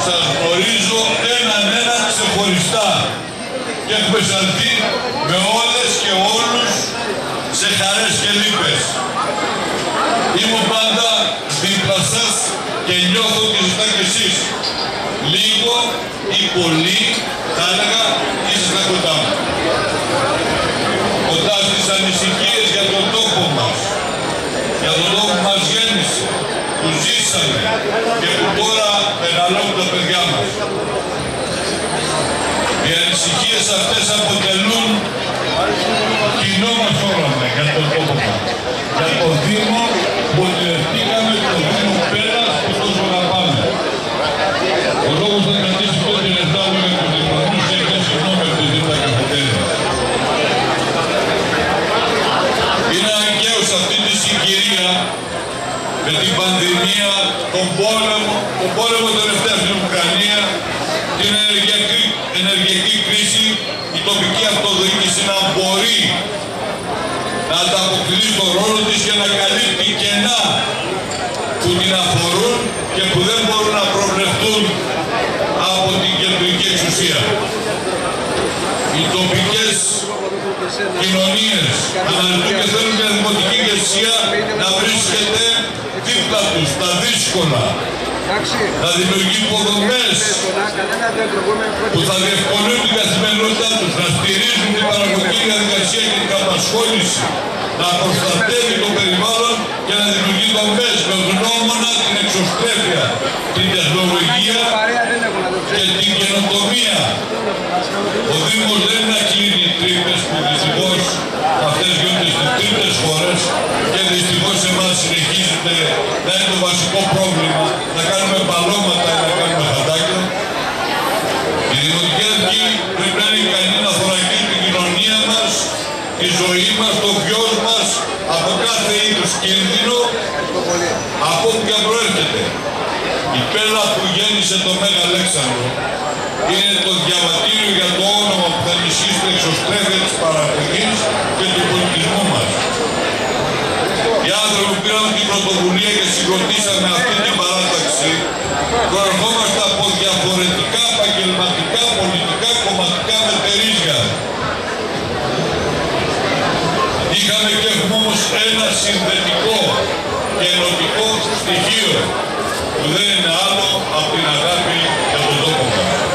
σας γνωρίζω έναν ξεχωριστά και έχουμε σαλθεί με όλες και όλους σε χαρές και λύπες. Ήμουν πάντα δίπλα σας και νιώθω ότι ζητά κι εσείς. Λίγο ή πολύ, θα έλεγα, ήσασταν κοντά μου. Κοντά στις ανησυχίες για τον τόπο μας, για τον τόπο που μας γέννησε, που ζήσαμε και που τώρα μεγαλώνουν τα παιδιά μας. Οι ανησυχίες αυτές αποτελούν κοινό μας όραμα για τον τόπο μας. Για το Δήμο που ονειρευτήκαμε, το Δήμο Πέρας που τόσο αγαπάμε. Ο λόγος θα κρατήσει 5 λεπτά για τους δημοτικούς και δεν συγγνώμη από τη δίπλα καφετέρια. Είναι αναγκαίο σε αυτή τη συγκυρία με την πανδημία, τον πόλεμο τελευταία στην Ουκρανία, την ενεργειακή κρίση, η τοπική αυτοδιοίκηση να μπορεί να ανταποκριθεί στον ρόλο της και να καλύπτει κενά που την αφορούν και που δεν μπορούν να προβλεφθούν από την κεντρική εξουσία. Οι τοπικές κοινωνίες αναζητούν και θέλουν μια δημοτική ηγεσία να βρίσκεται δίπλα τους, στα δύσκολα, να δημιουργεί υποδομές που θα διευκολύνουν την καθημερινότητά τους, να στηρίζουν την παραγωγική διαδικασία και την απασχόληση, να προστατεύει το περιβάλλον και να δημιουργεί δομές με γνώμονα την εξωστρέφεια, την τεχνολογία και την καινοτομία. Ο Δήμος δεν είναι να κλείνει τρύπες που δυστυχώς αυτές γίνονται στις τρίτες χώρες και δυστυχώς εμάς συνεχίζεται να είναι το βασικό πρόβλημα, να κάνουμε μπαλώματα ή να κάνουμε χαντάκια. Η δημοτική αρχή πρέπει να είναι ικανή να θωρακίσει την κοινωνία μας, τη ζωή μας, το βιός μας από κάθε είδους κίνδυνο, από όπου και αν προέρχεται. Η πέλα που γέννησε το Μέγα Αλέξανδρο είναι το διαβατήριο για το όνομα που θα ενισχύσει την εξωστρέφεια της παραγωγής και του πολιτισμού μας. Οι άνθρωποι που πήραν την πρωτοβουλία και συγκροτήσαμε αυτή την παράταξη προερχόμαστε από διαφορετικά επαγγελματικά, πολιτικά, κομματικά μετερίζια. Είχαμε και έχουμε όμως ένα συνδετικό και ενωτικό στοιχείο που δεν είναι άλλο από την αγάπη για τον τόπο μας.